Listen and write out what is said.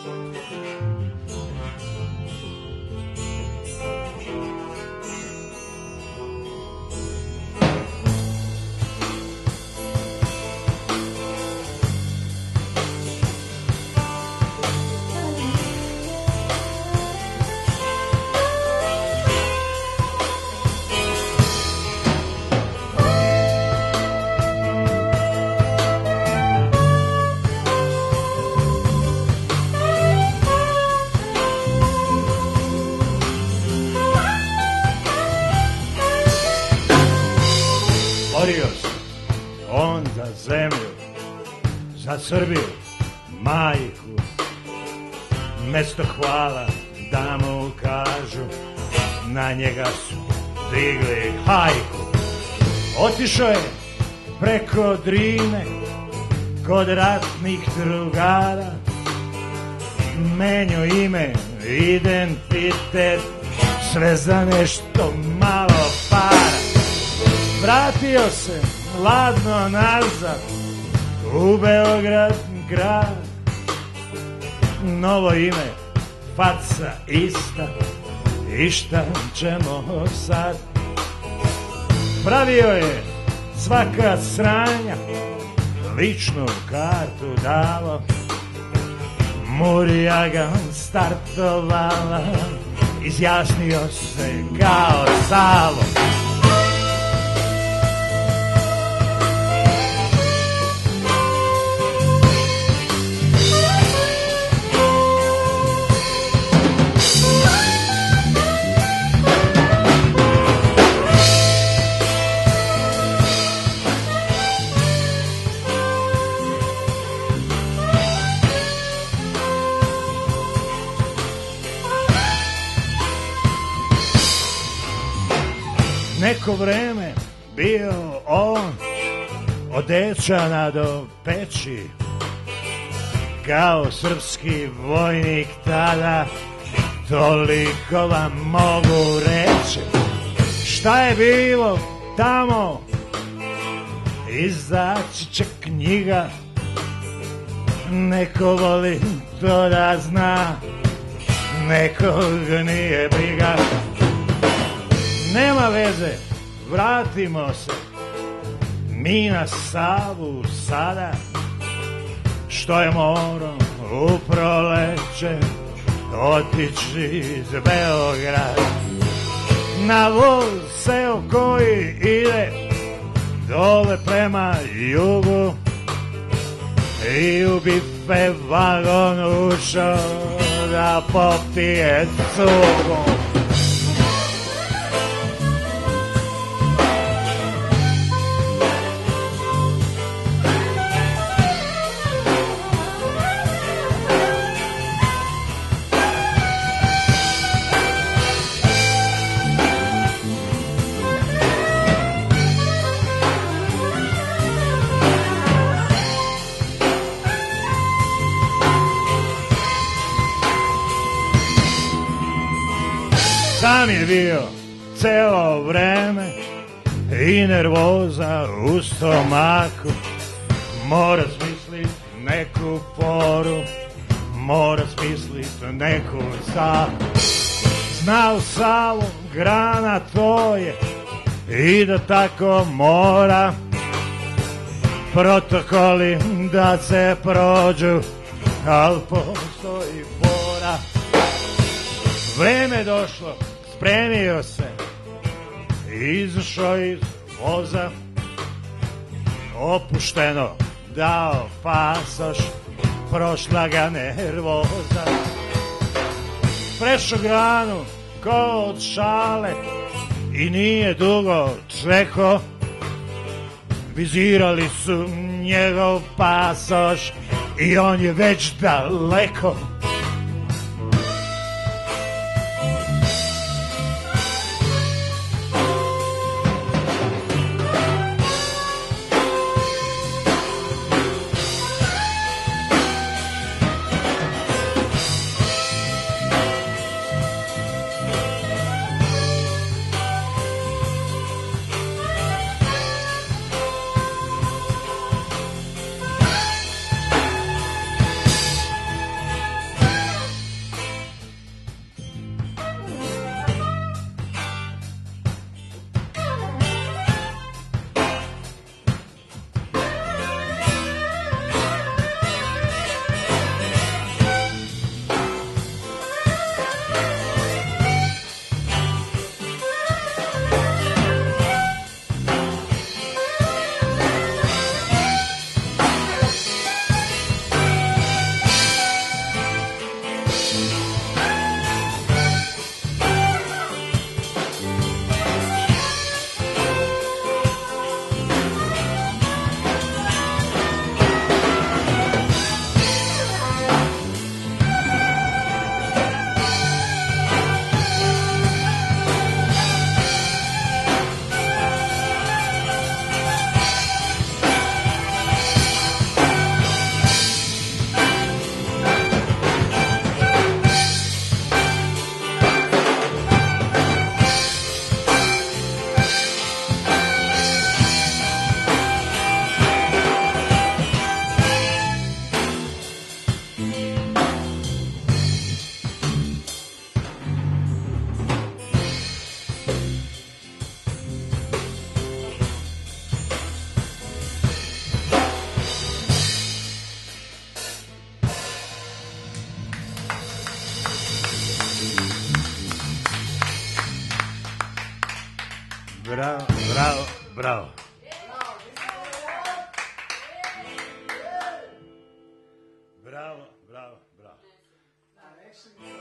Borio se on za zemlju, za Srbiju, majku, mesto hvala da mu kažu, na njega su digli hajku. Otišao je preko Drine kod ratnih drugara, menio ime, identitet, sve za nešto malo para. Vratio se ladno nazad u Beograd grad, novo ime, faca ista, i šta ćemo sad? Pravio je svaka sranja, ličnu kartu dalo, Murjagan startovala, izjasnio se kao Salo. Neko vreme bio on od Dečana do Peći, kao srpski vojnik tada, toliko vam mogu reći. Šta je bilo tamo, izaći će knjiga, neko voli to da zna, nekog nije briga. Nema veze, vratimo se mi na Savu sada, što je morom u proleće otići iz Beograda. Na voz seo koji ide dole prema jugu i u bife vagon ušao da popije cugu. Sam je bio celo vreme i nervoza u stomaku, mora smislit neku poru, mora smislit neku zaku. Znao Salo, grana to je i da tako mora, protokoli da se prođu, al postoji fora. Vreme došlo, spremio se, izašao iz voza, opušteno dao pasoš, prošla ga nervoza. Prešao granu ko od šale i nije dugo čekao, vizirali su njegov pasoš i on je već daleko. Bravo, bravo, bravo. Bravo, bravo, bravo.